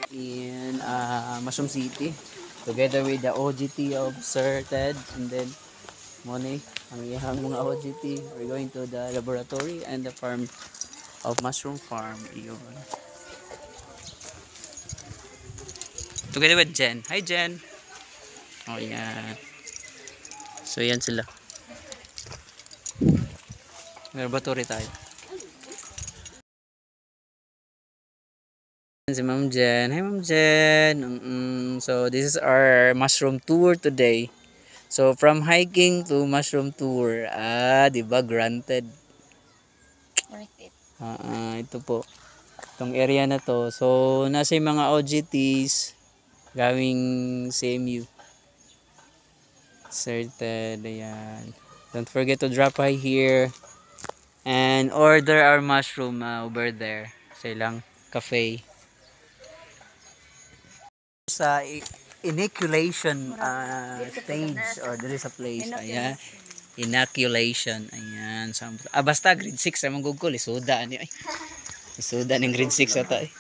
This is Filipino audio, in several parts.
in Mushroom City together with the OGT of Sir Ted and then Moni, ang iyang mga OGT. We're going to the laboratory and the farm of Mushroom Farm. Iyon. Together with Jen. Hi Jen! Oh yan. So yan sila. Laboratory tayo. Si Ma'am Jen. Hi Ma'am Jen! So this is our mushroom tour today. So from hiking to mushroom tour. Diba? Granted. Worth it. Ito po. Itong area na to. So nasa yung mga OGTs gawing CMU. Certain. Ayan. Don't forget to drop by here and order our mushroom over there sa ilang cafe. Sa inoculation stage or there is a place. Ayan. Inoculation. Ayan. Basta grade 6 ay manggugol. Isuda ni. Isuda ng grade 6 ata eh.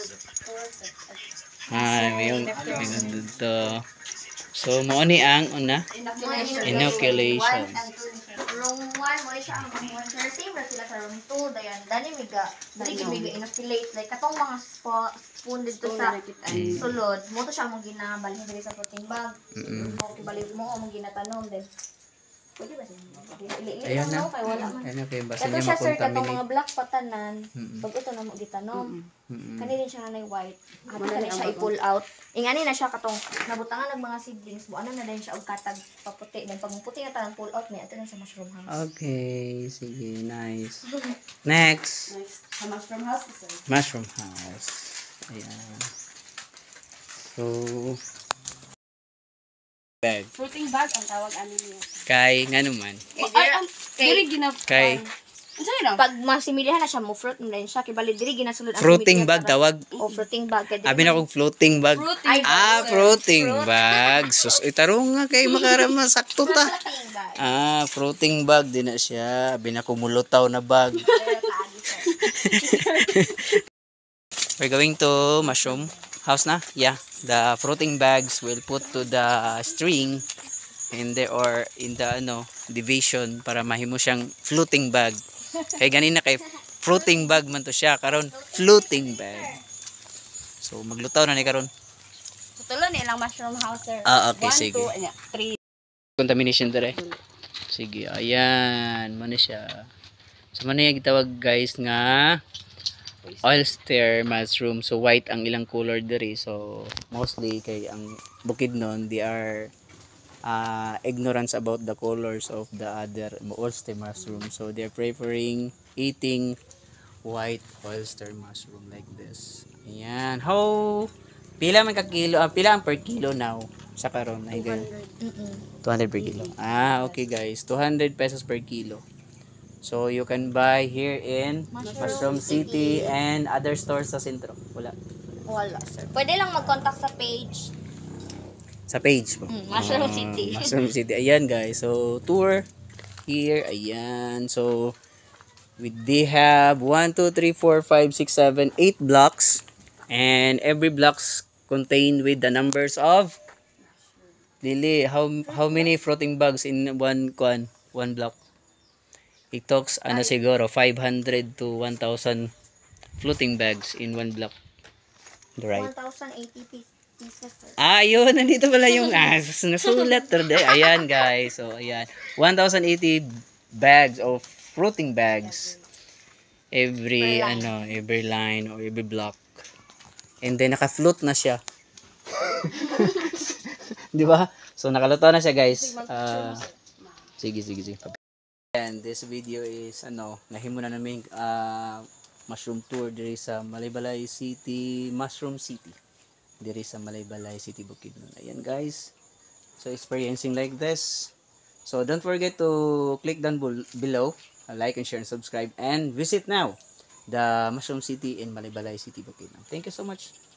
May dito. So mo ni ang una inoculation. Room 1 mo siya ang nursing ra sila sa room 2 dayan dani miga inoculate like katong mga spoon dito sa sulod mo to siya mong ginabalhin diri sa protein bag. Mo balik mo o mong ginatanom din. Pwede ba siya? Ayan na. Kay wala man. Ayan na kay basta Kato niya siya sir katong makontaminate. mga black patanan. Pag ito na mo gitanom. Kani din siya na white. Ato kani siya i-pull out. Ingani na siya katong nabutangan ng mga seedlings mo. Ano na din siya og katag paputi. Then pag puti na tanang pull out ni ato na sa mushroom house. Okay, sige, nice. Next. Sa mushroom house isa. Mushroom house. Ayan. So bag. Fruiting bag ang tawag ani niya. Kay nga naman. Diri ginap. Kay Unsa yun? Pag masimilihan na siya mo fruit mo din siya kay bali diri ginasulod ang fruiting similya bag para- tawag. O fruiting bag kay Abi na kong floating bag. Fruiting Fruiting bag. Sus, itarong nga kay makarama sakto ta. fruiting bag. Fruiting bag din na siya. Abi na kong mulutaw na bag. We're going to mushroom house na. Yeah. The fruiting bags will put to the string and there or in the division para mahimo siyang floating bag. Kay ganina kay fruiting bag man to siya karon floating bag. So maglutaw na ni karon. Tulo ni ilang mushroom house sir. Okay, sige. 3. Contamination dire. Sige, ayan, mo na siya. So mo na yung gitawag guys nga oyster mushroom. So white ang ilang color diri. So mostly kay ang Bukidnon they are ignorance about the colors of the other oyster mushroom. So they're preferring eating white oyster mushroom like this. Ayan. How pila man ka kilo? Pila ang per kilo now sa karon ay ganun. 200 per kilo. Okay guys, 200 pesos per kilo. So you can buy here in Mushroom City and other stores sa sentro. Wala. Wala sir. Pwede lang mag-contact sa page. Sa page po. Mushroom City. Mushroom City. Ayan guys. So tour here. Ayan. So they have 1, 2, 3, 4, 5, 6, 7, 8 blocks. And every blocks contain with the numbers of Lili, how many floating bags in one block? It talks siguro 500 to 1,000 floating bags in one block. Right. 1,080 pieces sir. Yun, nandito pala yung nasulat today. Ayan guys. So ayan, 1,080 bags of floating bags every every line or every block. And then naka-float na siya. Di ba? So nakaluto na siya guys. Sige. And this video is nahimo na namin mushroom tour diri sa Malaybalay City, Mushroom City. Diri sa Malaybalay City, Bukidnon. Ayan guys. So experiencing like this. So don't forget to click down below, like and share and subscribe and visit now the Mushroom City in Malaybalay City, Bukidnon. Thank you so much.